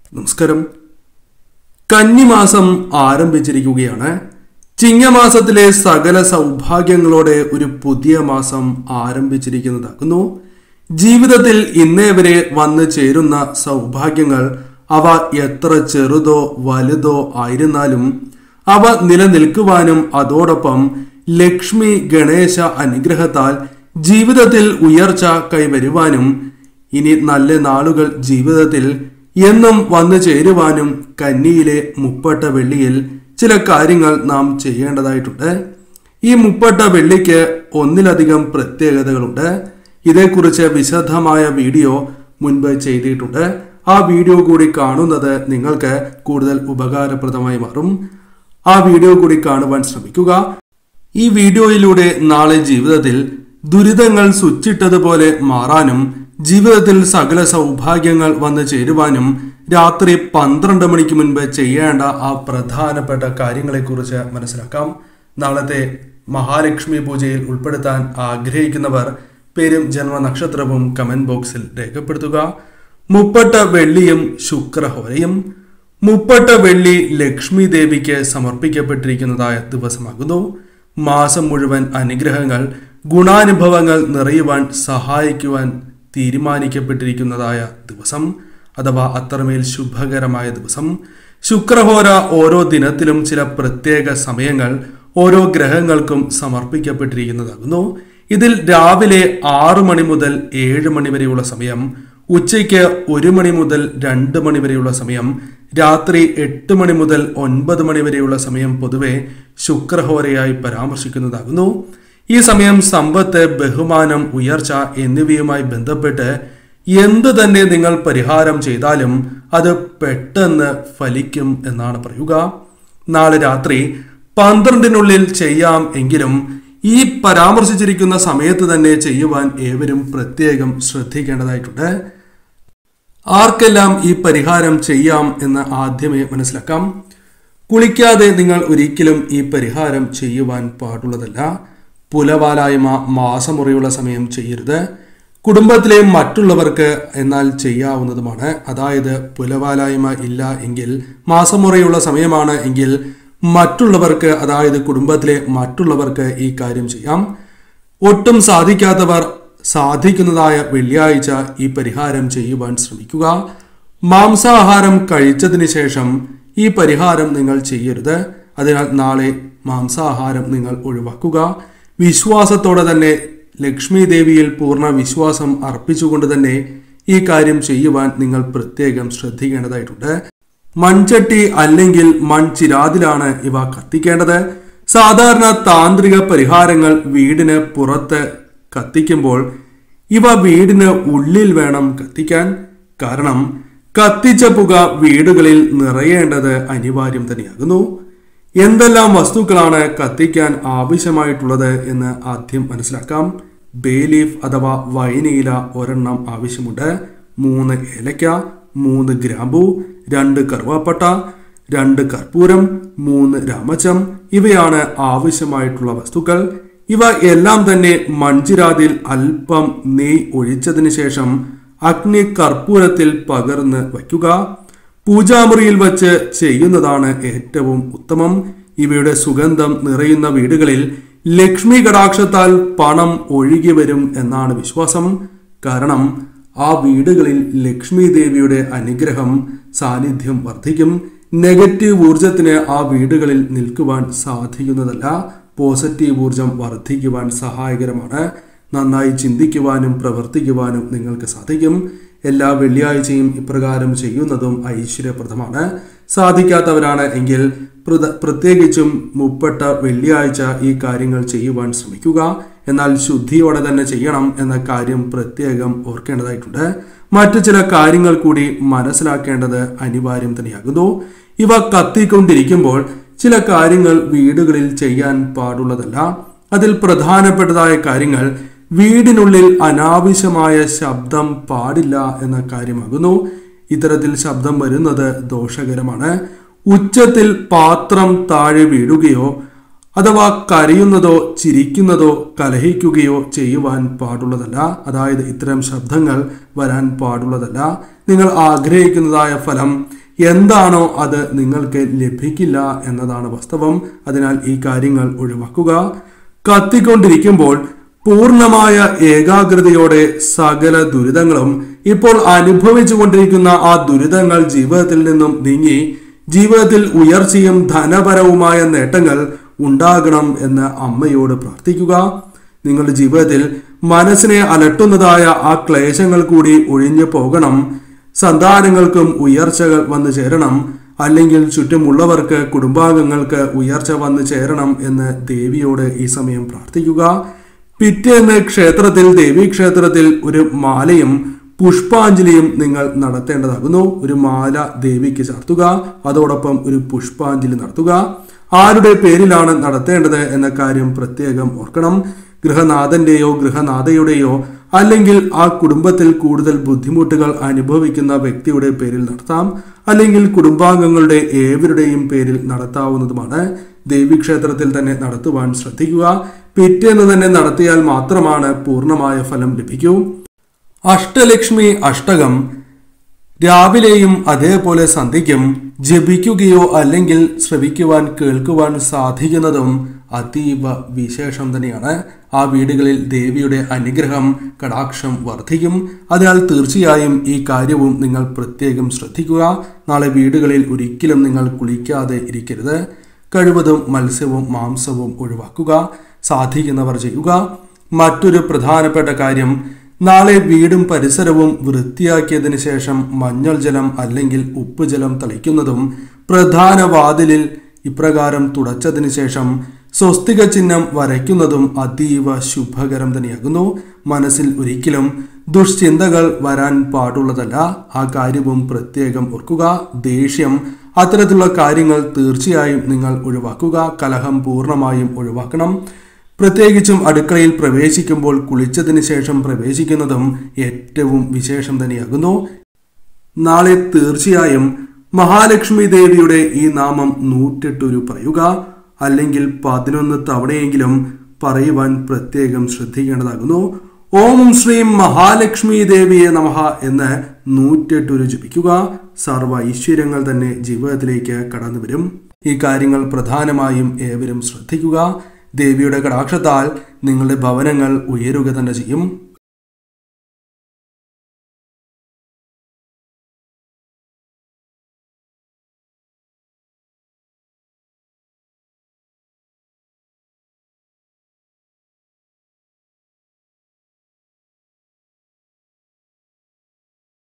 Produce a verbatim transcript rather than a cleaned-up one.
നമസ്കാരം. കന്നിമാസം ആരംഭിച്ചിരിക്കുകയാണ്. ചിങ്ങമാസത്തിലെ സകല സൗഭാഗ്യങ്ങളോടെ ഒരു പുതിയ മാസം ആരംഭിച്ചിരിക്കുന്നതാകുന്നു. ജീവിതത്തിൽ ഇന്നേ വരെ വന്നു ചേരുന്ന സൗഭാഗ്യങ്ങൾ അവ എത്ര ചെറുതോ വലുതോ ആയിരുന്നാലും അവ നിലനിൽക്കുവാനും അതോടൊപ്പം ലക്ഷ്മി ഗണേശ അനുഗ്രഹത്താൽ ജീവിതത്തിൽ ഉയർച്ച കൈവരുവാനും ഇനി നല്ല നാളുകൾ ജീവിതത്തിൽ എന്നും വന്നു ചേരുവാനും കന്നിയിലെ മുപ്പട്ട വെള്ളിയിൽ ചില കാര്യങ്ങൾ നാം ചെയ്യേണ്ടതായിട്ടുണ്ട്. ഈ മുപ്പട്ട വെള്ളിക്ക് ഒന്നിലധികം പ്രത്യേകതകളുണ്ട്. ഇതേക്കുറിച്ച് വിശദമായ വീഡിയോ മുൻപ് ചെയ്തിട്ടുണ്ട്. ആ വീഡിയോ കൂടി കാണുന്നത് നിങ്ങൾക്ക് കൂടുതൽ ഉപകാരപ്രദമായി മാറും. ആ വീഡിയോ കൂടി കാണുവാൻ ശ്രമിക്കുക. ഈ വീഡിയോയിലൂടെ നാളെ ജീവിതത്തിൽ ദുരിതങ്ങൾ സ്വിച്ചിട്ടതുപോലെ മാറാനും ജീവിതത്തിൽ സകല സൗഭാഗ്യങ്ങൾ വന്നു ചേരുവാനും രാത്രി പന്ത്രണ്ട് മണിക്ക് മുൻപ് ചെയ്യേണ്ട ആ പ്രധാനപ്പെട്ട കാര്യങ്ങളെക്കുറിച്ച് മനസ്സിലാക്കാം. നാളത്തെ മഹാലക്ഷ്മി പൂജയിൽ ഉൾപ്പെടുത്താൻ ആഗ്രഹിക്കുന്നവർ പേരും ജന്മനക്ഷത്രവും കമന്റ് ബോക്സിൽ രേഖപ്പെടുത്തുക. മുപ്പട്ട വെള്ളിയും ശുക്രഹോരയും. മുപ്പട്ട വെള്ളി ലക്ഷ്മി ദേവിക്ക് സമർപ്പിക്കപ്പെട്ടിരിക്കുന്നതായ ദിവസമാകുന്നു. മാസം മുഴുവൻ അനുഗ്രഹങ്ങൾ ഗുണാനുഭവങ്ങൾ നിറയുവാൻ സഹായിക്കുവാൻ തീരുമാനിക്കപ്പെട്ടിരിക്കുന്നതായ ദിവസം അഥവാ അത്രമേൽ ശുഭകരമായ ദിവസം. ശുക്രഹോര ഓരോ ദിനത്തിലും ചില പ്രത്യേക സമയങ്ങൾ ഓരോ ഗ്രഹങ്ങൾക്കും സമർപ്പിക്കപ്പെട്ടിരിക്കുന്നതാകുന്നു. ഇതിൽ രാവിലെ ആറു മണി മുതൽ ഏഴ് മണി വരെയുള്ള സമയം, ഉച്ചയ്ക്ക് ഒരു മണി മുതൽ രണ്ട് മണി വരെയുള്ള സമയം, രാത്രി എട്ട് മണി മുതൽ ഒൻപത് മണി വരെയുള്ള സമയം പൊതുവെ ശുക്രഹോരയായി പരാമർശിക്കുന്നതാകുന്നു. ഈ സമയം സമ്പത്ത്, ബഹുമാനം, ഉയർച്ച എന്നിവയുമായി ബന്ധപ്പെട്ട് എന്തു തന്നെ നിങ്ങൾ പരിഹാരം ചെയ്താലും അത് പെട്ടെന്ന് ഫലിക്കും എന്നാണ് പറയുക. നാളെ രാത്രി പന്ത്രണ്ടിനുള്ളിൽ ചെയ്യാം എങ്കിലും ഈ പരാമർശിച്ചിരിക്കുന്ന സമയത്ത് തന്നെ ചെയ്യുവാൻ ഏവരും പ്രത്യേകം ശ്രദ്ധിക്കേണ്ടതായിട്ടുണ്ട്. ആർക്കെല്ലാം ഈ പരിഹാരം ചെയ്യാം എന്ന് ആദ്യമേ മനസ്സിലാക്കാം. കുളിക്കാതെ നിങ്ങൾ ഒരിക്കലും ഈ പരിഹാരം ചെയ്യുവാൻ പാടുള്ളതല്ല. പുലവാലായ്മ, മാസമുറയുള്ള സമയം ചെയ്യരുത്. കുടുംബത്തിലെ മറ്റുള്ളവർക്ക് എന്നാൽ ചെയ്യാവുന്നതുമാണ്. അതായത് പുലവാലായ്മ ഇല്ല എങ്കിൽ, മാസമുറയുള്ള സമയമാണ് എങ്കിൽ മറ്റുള്ളവർക്ക്, അതായത് കുടുംബത്തിലെ മറ്റുള്ളവർക്ക് ഈ കാര്യം ചെയ്യാം. ഒട്ടും സാധിക്കാത്തവർ സാധിക്കുന്നതായ വെള്ളിയാഴ്ച ഈ പരിഹാരം ചെയ്യുവാൻ ശ്രമിക്കുക. മാംസാഹാരം കഴിച്ചതിന് ശേഷം ഈ പരിഹാരം നിങ്ങൾ ചെയ്യരുത്. അതിനാൽ നാളെ മാംസാഹാരം നിങ്ങൾ ഒഴിവാക്കുക. വിശ്വാസത്തോടെ തന്നെ ലക്ഷ്മി ദേവിയിൽ പൂർണ്ണ വിശ്വാസം അർപ്പിച്ചുകൊണ്ട് തന്നെ ഈ കാര്യം ചെയ്യുവാൻ നിങ്ങൾ പ്രത്യേകം ശ്രദ്ധിക്കേണ്ടതായിട്ടുണ്ട്. മൺചട്ടി അല്ലെങ്കിൽ മൺചിരാതിലാണ് ഇവ കത്തിക്കേണ്ടത്. സാധാരണ താന്ത്രിക പരിഹാരങ്ങൾ വീടിന് പുറത്ത് കത്തിക്കുമ്പോൾ ഇവ വീടിന് ഉള്ളിൽ വേണം കത്തിക്കാൻ. കാരണം കത്തിച്ച പുക വീടുകളിൽ നിറയേണ്ടത് അനിവാര്യം തന്നെയാകുന്നു. എന്തെല്ലാം വസ്തുക്കളാണ് കത്തിക്കാൻ ആവശ്യമായിട്ടുള്ളത് എന്ന് ആദ്യം മനസ്സിലാക്കാം. ബേ ലീഫ് അഥവാ വൈനയില ഒരെണ്ണം ആവശ്യമുണ്ട്. മൂന്ന് ഏലക്ക, മൂന്ന് ഗ്രാമ്പു, രണ്ട് കറുവാപ്പട്ട, രണ്ട് കർപ്പൂരം, മൂന്ന് രാമച്ചം ഇവയാണ് ആവശ്യമായിട്ടുള്ള വസ്തുക്കൾ. ഇവ എല്ലാം തന്നെ മൺചിരാതിൽ അല്പം നെയ് ഒഴിച്ചതിന് ശേഷം അഗ്നി കർപ്പൂരത്തിൽ പകർന്ന് വയ്ക്കുക. പൂജാമുറിയിൽ വച്ച് ചെയ്യുന്നതാണ് ഏറ്റവും ഉത്തമം. ഇവയുടെ സുഗന്ധം നിറയുന്ന വീടുകളിൽ ലക്ഷ്മി കടാക്ഷത്താൽ പണം ഒഴുകി വരും എന്നാണ് വിശ്വാസം. കാരണം ആ വീടുകളിൽ ലക്ഷ്മി ദേവിയുടെ അനുഗ്രഹം സാന്നിധ്യം വർദ്ധിക്കും. നെഗറ്റീവ് ഊർജത്തിന് ആ വീടുകളിൽ നിൽക്കുവാൻ സാധിക്കുന്നതല്ല. പോസിറ്റീവ് ഊർജം വർദ്ധിക്കുവാൻ സഹായകരമാണ്. നന്നായി ചിന്തിക്കുവാനും പ്രവർത്തിക്കുവാനും നിങ്ങൾക്ക് സാധിക്കും. എല്ലാ വെള്ളിയാഴ്ചയും ഇപ്രകാരം ചെയ്യുന്നതും ഐശ്വര്യപ്രദമാണ്. സാധിക്കാത്തവരാണ് എങ്കിൽ പ്രത്യേകിച്ചും മുപ്പട്ട വെള്ളിയാഴ്ച ഈ കാര്യങ്ങൾ ചെയ്യുവാൻ ശ്രമിക്കുക. എന്നാൽ ശുദ്ധിയോടെ തന്നെ ചെയ്യണം എന്ന കാര്യം പ്രത്യേകം ഓർക്കേണ്ടതായിട്ടുണ്ട്. മറ്റു ചില കാര്യങ്ങൾ കൂടി മനസ്സിലാക്കേണ്ടത് അനിവാര്യം തന്നെയാകുന്നു. ഇവ കത്തിക്കൊണ്ടിരിക്കുമ്പോൾ ചില കാര്യങ്ങൾ വീടുകളിൽ ചെയ്യാൻ പാടുള്ളതല്ല. അതിൽ പ്രധാനപ്പെട്ടതായ കാര്യങ്ങൾ വീടിനുള്ളിൽ അനാവശ്യമായ ശബ്ദം പാടില്ല എന്ന കാര്യമാകുന്നു. ഇത്തരത്തിൽ ശബ്ദം വരുന്നത് ദോഷകരമാണ്. ഉച്ചത്തിൽ പാത്രം താഴെ വീഴുകയോ അഥവാ കരയുന്നതോ ചിരിക്കുന്നതോ കലഹിക്കുകയോ ചെയ്യുവാൻ പാടുള്ളതല്ല. അതായത് ഇത്തരം ശബ്ദങ്ങൾ വരാൻ പാടുള്ളതല്ല. നിങ്ങൾ ആഗ്രഹിക്കുന്നതായ ഫലം എന്താണോ അത് നിങ്ങൾക്ക് ലഭിക്കില്ല എന്നതാണ് വാസ്തവം. അതിനാൽ ഈ കാര്യങ്ങൾ ഒഴിവാക്കുക. കത്തിക്കൊണ്ടിരിക്കുമ്പോൾ പൂർണ്ണമായ ഏകാഗ്രതയോടെ സകല ദുരിതങ്ങളും, ഇപ്പോൾ അനുഭവിച്ചു കൊണ്ടിരിക്കുന്ന ആ ദുരിതങ്ങൾ ജീവിതത്തിൽ നിന്നും നീങ്ങി ജീവിതത്തിൽ ഉയർച്ചയും ധനപരവുമായ നേട്ടങ്ങൾ ഉണ്ടാകണം എന്ന് അമ്മയോട് പ്രാർത്ഥിക്കുക. നിങ്ങളുടെ ജീവിതത്തിൽ മനസ്സിനെ അലട്ടുന്നതായ ആ ക്ലേശങ്ങൾ കൂടി ഒഴിഞ്ഞു പോകണം. സന്താനങ്ങൾക്കും ഉയർച്ചകൾ വന്നു ചേരണം, അല്ലെങ്കിൽ ചുറ്റുമുള്ളവർക്ക്, കുടുംബാംഗങ്ങൾക്ക് ഉയർച്ച വന്നു ചേരണം എന്ന് ദേവിയോട് ഈ സമയം പ്രാർത്ഥിക്കുക. പിറ്റേന്ന് ക്ഷേത്രത്തിൽ, ദേവീക്ഷേത്രത്തിൽ ഒരു മാലയും പുഷ്പാഞ്ജലിയും നിങ്ങൾ നടത്തേണ്ടതാകുന്നു. ഒരു മാല ദേവിക്ക് ചാർത്തുക, അതോടൊപ്പം ഒരു പുഷ്പാഞ്ജലി നടത്തുക. ആരുടെ പേരിലാണ് നടത്തേണ്ടത് എന്ന കാര്യം പ്രത്യേകം ഓർക്കണം. ഗൃഹനാഥന്റെയോ ഗൃഹനാഥയുടെയോ അല്ലെങ്കിൽ ആ കുടുംബത്തിൽ കൂടുതൽ ബുദ്ധിമുട്ടുകൾ അനുഭവിക്കുന്ന വ്യക്തിയുടെ പേരിൽ നടത്താം, അല്ലെങ്കിൽ കുടുംബാംഗങ്ങളുടെ ഏവരുടെയും പേരിൽ നടത്താവുന്നതുമാണ്. ദേവീക്ഷേത്രത്തിൽ തന്നെ നടത്തുവാൻ ശ്രദ്ധിക്കുക. പിറ്റേന്ന് തന്നെ നടത്തിയാൽ മാത്രമാണ് പൂർണ്ണമായ ഫലം ലഭിക്കൂ. അഷ്ടലക്ഷ്മി അഷ്ടകം രാവിലെയും അതേപോലെ സന്ധ്യയ്ക്കും ജപിക്കുകയോ അല്ലെങ്കിൽ ശ്രവിക്കുവാൻ കേൾക്കുവാൻ സാധിക്കുന്നതും അതീവ വിശേഷം തന്നെയാണ്. ആ വീടുകളിൽ ദേവിയുടെ അനുഗ്രഹം, കടാക്ഷം വർദ്ധിക്കും. അതിനാൽ തീർച്ചയായും ഈ കാര്യവും നിങ്ങൾ പ്രത്യേകം ശ്രദ്ധിക്കുക. നാളെ വീടുകളിൽ ഒരിക്കലും നിങ്ങൾ കുളിക്കാതെ ഇരിക്കരുത്. കഴിവതും മത്സ്യവും മാംസവും ഒഴിവാക്കുക. സാധിക്കുന്നവർ ചെയ്യുക. മറ്റൊരു പ്രധാനപ്പെട്ട കാര്യം, നാളെ വീടും പരിസരവും വൃത്തിയാക്കിയതിനു ശേഷം മഞ്ഞൾ ജലം അല്ലെങ്കിൽ ഉപ്പുജലം തളിക്കുന്നതും പ്രധാന വാതിലിൽ ഇപ്രകാരം തുടച്ചതിനു ശേഷം സ്വസ്തിക ചിഹ്നം വരയ്ക്കുന്നതും അതീവ ശുഭകരം തന്നെയാകുന്നു. മനസ്സിൽ ഒരിക്കലും ദുഷ്ചിന്തകൾ വരാൻ പാടുള്ളതല്ല. ആ കാര്യവും പ്രത്യേകം ഓർക്കുക. ദേഷ്യം, അത്തരത്തിലുള്ള കാര്യങ്ങൾ തീർച്ചയായും നിങ്ങൾ ഒഴിവാക്കുക. കലഹം പൂർണ്ണമായും ഒഴിവാക്കണം. പ്രത്യേകിച്ചും അടുക്കളയിൽ പ്രവേശിക്കുമ്പോൾ കുളിച്ചതിന് ശേഷം പ്രവേശിക്കുന്നതും ഏറ്റവും വിശേഷം തന്നെയാകുന്നു. നാളെ തീർച്ചയായും മഹാലക്ഷ്മി ദേവിയുടെ ഈ നാമം നൂറ്റെട്ടൊരു പറയുക, അല്ലെങ്കിൽ പതിനൊന്ന് തവണയെങ്കിലും പറയുവാൻ പ്രത്യേകം ശ്രദ്ധിക്കേണ്ടതാകുന്നു. ഓം ശ്രീം മഹാലക്ഷ്മി ദേവിയെ നമഃ എന്ന് നൂറ്റെട്ടൊരു ജപിക്കുക. സർവ ഐശ്വര്യങ്ങൾ തന്നെ ജീവിതത്തിലേക്ക് കടന്നു വരും. ഈ കാര്യങ്ങൾ പ്രധാനമായും ഏവരും ശ്രദ്ധിക്കുക. ദേവിയുടെ കടാക്ഷത്താൽ നിങ്ങളുടെ ഭവനങ്ങൾ ഉയരുക തന്നെ ചെയ്യും.